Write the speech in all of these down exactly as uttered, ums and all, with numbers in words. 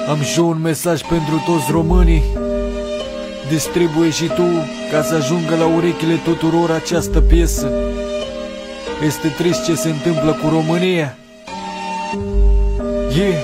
Am și un mesaj pentru toți românii. Distribuie și tu, ca să ajungă la urechile tuturor această piesă. Este trist ce se întâmplă cu România. Yeah.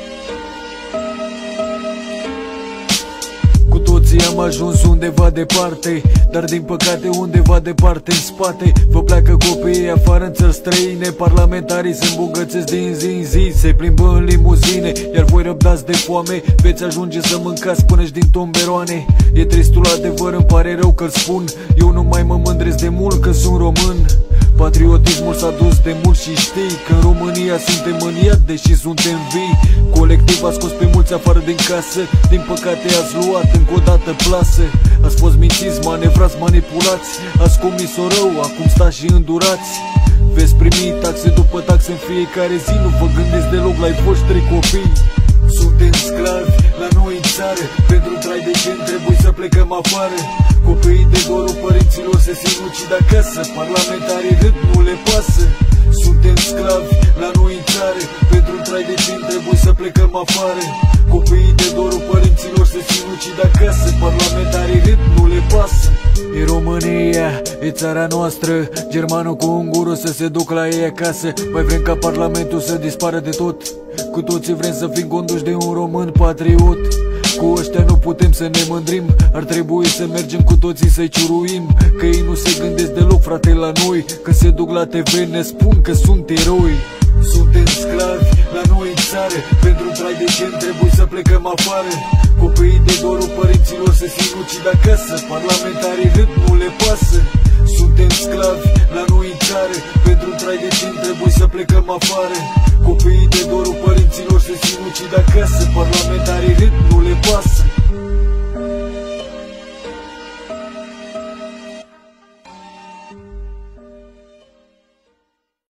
Cu toții am ajuns undeva departe, dar din păcate undeva departe în spate vă pleacă copiii afară în țări străine. Parlamentarii se îmbogățesc din zi în zi, se plimbă în limuzine, iar voi răbdați de foame, veți ajunge să mâncați până-și din tomberoane. E tristul adevăr, îmi pare rău că-l spun, eu nu mai mă mândresc de mult că sunt român. Patriotismul s-a dus de mult și știi că în România suntem mâniați, deși suntem vii. Colectiv a scos pe mulți afară din casă, din păcate ați luat încă o dată plasă. Ați fost mințiți, manevrați, manipulați, ați comis-o rău, acum stați și îndurați. Veți primi taxe după taxe în fiecare zi, nu vă gândiți deloc la-i voștri copii. Suntem sclavi la noi în țară, pentru trai decent trebuie să plecăm afară. Copiii de dorul părinților se sinucid acasă, parlamentarii râd, nu le pasă. Suntem sclavi la noi în țară, pentru trai decent trebuie să plecăm afară. Copiii de dorul părinților se sinucid acasă, parlamentarii râd, nu le pasă. E România, e țara noastră, germanul cu ungurul să se duc la ei acasă. Mai vrem ca parlamentul să dispară de tot, cu toții vrem să fim conduși de un român patriot. Cu ăștia nu putem să ne mândrim, ar trebui să mergem cu toții să-i ciuruim, că ei nu se gândesc deloc, frate, la noi. Când se duc la T V ne spun că sunt eroi. Suntem sclavi la noi în țară, pentru trai decent trebuie să plecăm afară. Copiii de dorul părinților se sinucid acasă, parlamentarii râd, nu le pasă. Suntem sclavi la noi în țară, pentru trai decent trebuie să plecăm afară. Copiii de dorul părinților se sinucid acasă, parlamentarii râd, nu le pasă.